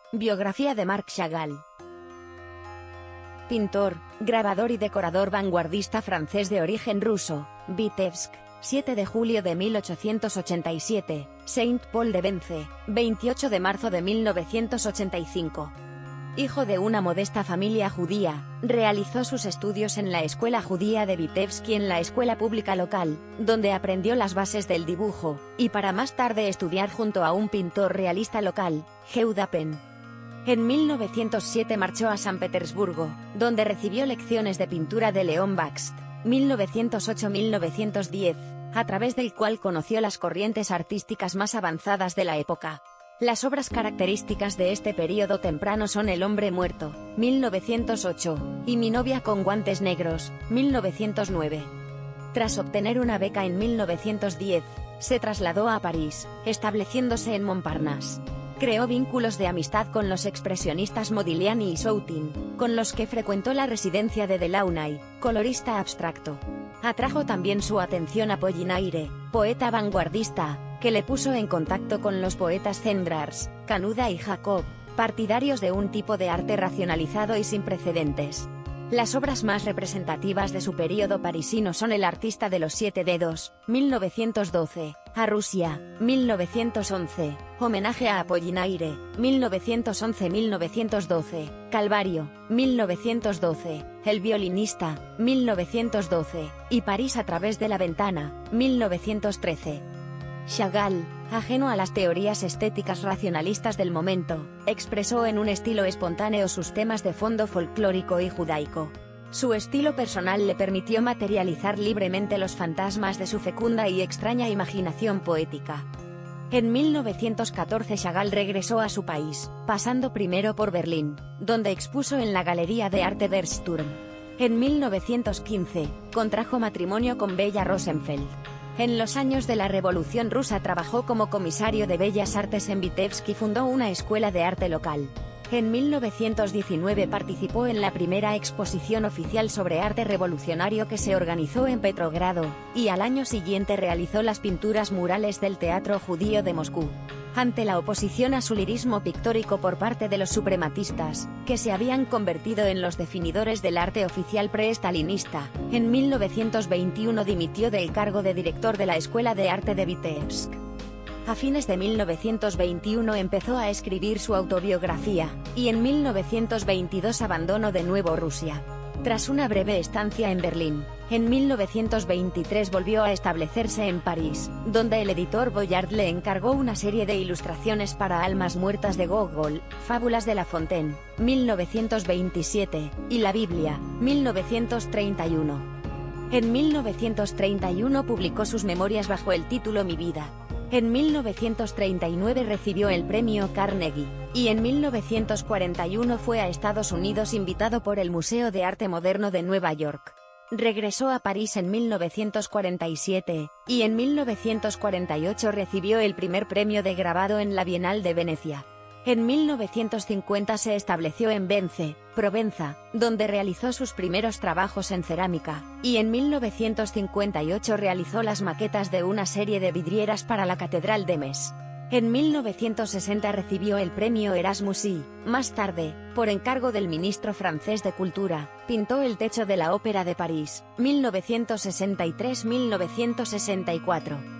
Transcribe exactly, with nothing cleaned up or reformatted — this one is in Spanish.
Biografía de Marc Chagall. Pintor, grabador y decorador vanguardista francés de origen ruso, Vitebsk, siete de julio de mil ochocientos ochenta y siete, Saint-Paul-de-Vence, veintiocho de marzo de mil novecientos ochenta y cinco. Hijo de una modesta familia judía, realizó sus estudios en la escuela judía de Vitebsk y en la escuela pública local, donde aprendió las bases del dibujo, y para más tarde estudiar junto a un pintor realista local, Yehuda Pen. En mil novecientos siete marchó a San Petersburgo, donde recibió lecciones de pintura de León Bakst, mil novecientos ocho a mil novecientos diez, a través del cual conoció las corrientes artísticas más avanzadas de la época. Las obras características de este período temprano son El hombre muerto, mil novecientos ocho, y Mi novia con guantes negros, mil novecientos nueve. Tras obtener una beca en mil novecientos diez, se trasladó a París, estableciéndose en Montparnasse. Creó vínculos de amistad con los expresionistas Modigliani y Soutin, con los que frecuentó la residencia de Delaunay, colorista abstracto. Atrajo también su atención Apollinaire, poeta vanguardista, que le puso en contacto con los poetas Cendrars, Canuda y Jacob, partidarios de un tipo de arte racionalizado y sin precedentes. Las obras más representativas de su período parisino son El artista de los siete dedos, mil novecientos doce, A Rusia, mil novecientos once, Homenaje a Apollinaire, mil novecientos once a mil novecientos doce, Calvario, mil novecientos doce, El violinista, mil novecientos doce, y París a través de la ventana, mil novecientos trece. Chagall, ajeno a las teorías estéticas racionalistas del momento, expresó en un estilo espontáneo sus temas de fondo folclórico y judaico. Su estilo personal le permitió materializar libremente los fantasmas de su fecunda y extraña imaginación poética. En mil novecientos catorce Chagall regresó a su país, pasando primero por Berlín, donde expuso en la Galería de Arte der Sturm. En mil novecientos quince, contrajo matrimonio con Bella Rosenfeld. En los años de la Revolución Rusa trabajó como comisario de Bellas Artes en Vitebsk y fundó una escuela de arte local. En mil novecientos diecinueve participó en la primera exposición oficial sobre arte revolucionario que se organizó en Petrogrado, y al año siguiente realizó las pinturas murales del Teatro Judío de Moscú. Ante la oposición a su lirismo pictórico por parte de los suprematistas, que se habían convertido en los definidores del arte oficial pre-estalinista, en mil novecientos veintiuno dimitió del cargo de director de la Escuela de Arte de Vitebsk. A fines de mil novecientos veintiuno empezó a escribir su autobiografía, y en mil novecientos veintidós abandonó de nuevo Rusia. Tras una breve estancia en Berlín, en mil novecientos veintitrés volvió a establecerse en París, donde el editor Boyard le encargó una serie de ilustraciones para Almas muertas de Gogol, Fábulas de La Fontaine, mil novecientos veintisiete, y La Biblia, mil novecientos treinta y uno. En mil novecientos treinta y uno publicó sus memorias bajo el título Mi vida. En mil novecientos treinta y nueve recibió el premio Carnegie, y en mil novecientos cuarenta y uno fue a Estados Unidos invitado por el Museo de Arte Moderno de Nueva York. Regresó a París en mil novecientos cuarenta y siete, y en mil novecientos cuarenta y ocho recibió el primer premio de grabado en la Bienal de Venecia. En mil novecientos cincuenta se estableció en Vence, Provenza, donde realizó sus primeros trabajos en cerámica, y en mil novecientos cincuenta y ocho realizó las maquetas de una serie de vidrieras para la Catedral de Metz. En mil novecientos sesenta recibió el premio Erasmus y, más tarde, por encargo del ministro francés de Cultura, pintó el techo de la Ópera de París, mil novecientos sesenta y tres a mil novecientos sesenta y cuatro.